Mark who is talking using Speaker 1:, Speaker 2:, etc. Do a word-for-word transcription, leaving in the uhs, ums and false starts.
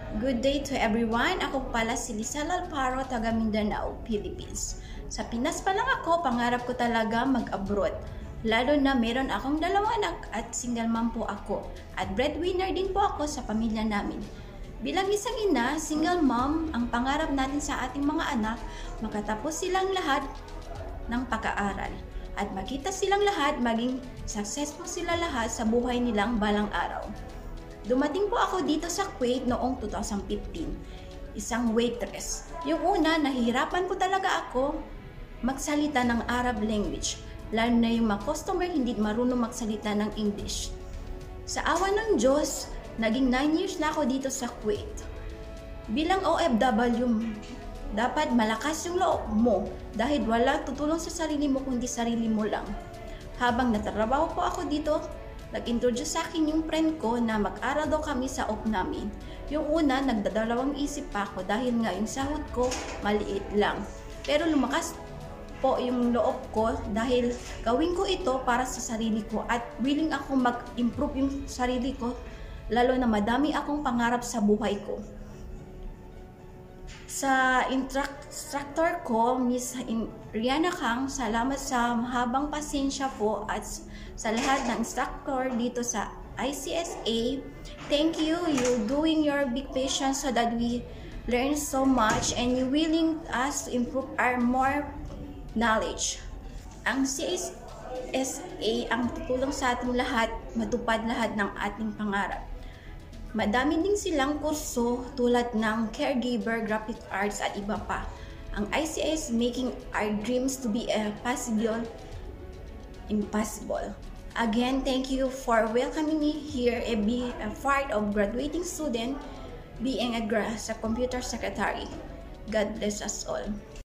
Speaker 1: Good day to everyone. Ako pala si Lizelle Alparo, taga Mindanao, Philippines. Sa Pinas pa lang ako, pangarap ko talaga mag-abroad. Lalo na meron akong dalawang anak at single mom po ako. At breadwinner din po ako sa pamilya namin. Bilang isang ina, single mom, ang pangarap natin sa ating mga anak, makatapos silang lahat ng pag-aaral. At makita silang lahat, maging successful sila lahat sa buhay nilang balang araw. Dumating po ako dito sa Kuwait noong two thousand fifteen, isang waitress. Yung una, nahihirapan po talaga ako magsalita ng Arab language, lalo na yung mga customer hindi marunong magsalita ng English. Sa awa ng Diyos, naging nine years na ako dito sa Kuwait. Bilang O F W, dapat malakas yung loob mo dahil wala tutulong sa sarili mo kundi sarili mo lang. Habang natrabaho po ako dito, nag-introduce sa akin yung friend ko na mag-aral daw kami sa off namin. Yung una, nagdadalawang isip pa ako dahil nga yung sahod ko maliit lang. Pero lumakas po yung loob ko dahil gawin ko ito para sa sarili ko at willing ako mag-improve yung sarili ko, lalo na madami akong pangarap sa buhay ko. Sa instructor ko, Miss Rihanna Kang, salamat sa mahabang pasensya po at sa lahat ng instructor dito sa I C S A. Thank you, you doing your big patience so that we learn so much and you willing us to improve our more knowledge. Ang C S A ang tutulong sa ating lahat, matupad lahat ng ating pangarap. Madami din silang kurso tulad ng caregiver, graphic arts at iba pa. Ang I C S making our dreams to be a possible impossible. Again, thank you for welcoming me here and be a part of graduating student being a, a computer secretary. God bless us all.